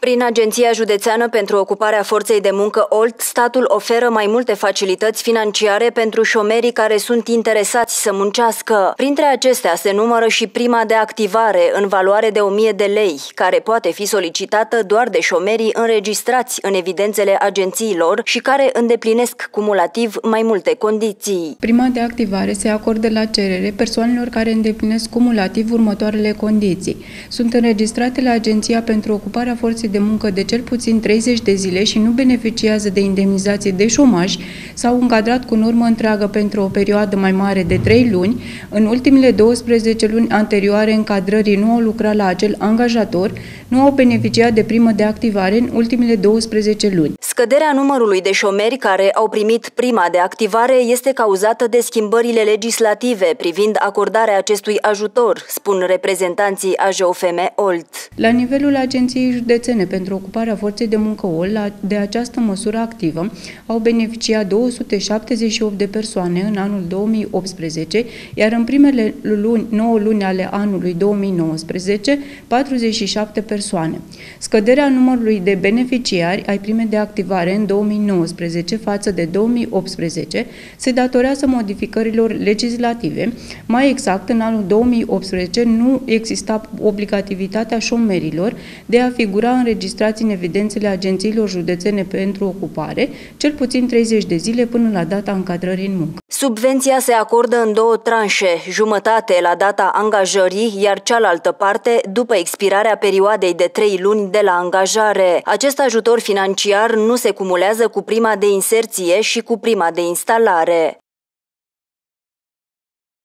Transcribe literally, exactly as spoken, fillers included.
Prin Agenția Județeană pentru Ocuparea Forței de Muncă Olt, statul oferă mai multe facilități financiare pentru șomerii care sunt interesați să muncească. Printre acestea se numără și prima de activare în valoare de o mie de lei, care poate fi solicitată doar de șomerii înregistrați în evidențele agențiilor și care îndeplinesc cumulativ mai multe condiții. Prima de activare se acordă la cerere persoanelor care îndeplinesc cumulativ următoarele condiții. Sunt înregistrate la Agenția pentru Ocuparea Forței de muncă de cel puțin treizeci de zile și nu beneficiază de indemnizație de șomaj, s-au încadrat cu normă întreagă pentru o perioadă mai mare de trei luni, în ultimele douăsprezece luni anterioare încadrării nu au lucrat la acel angajator, nu au beneficiat de primă de activare în ultimele douăsprezece luni. Scăderea numărului de șomeri care au primit prima de activare este cauzată de schimbările legislative privind acordarea acestui ajutor, spun reprezentanții A J O F M Olt. La nivelul Agenției Județene pentru Ocuparea Forței de Muncă Olt, de această măsură activă au beneficiat două sute șaptezeci și opt de persoane în anul două mii optsprezece, iar în primele luni, nouă luni ale anului două mii nouăsprezece, patruzeci și șapte persoane. Scăderea numărului de beneficiari ai primei de activare în două mii nouăsprezece față de două mii optsprezece se datorează modificărilor legislative. Mai exact, în anul două mii optsprezece nu exista obligativitatea șomerilor de a figura înregistrați în evidențele agențiilor județene pentru ocupare, cel puțin treizeci de zile până la data încadrării în muncă. Subvenția se acordă în două tranșe, jumătate la data angajării, iar cealaltă parte după expirarea perioadei de trei luni de la angajare. Acest ajutor financiar nu se cumulează cu prima de inserție și cu prima de instalare.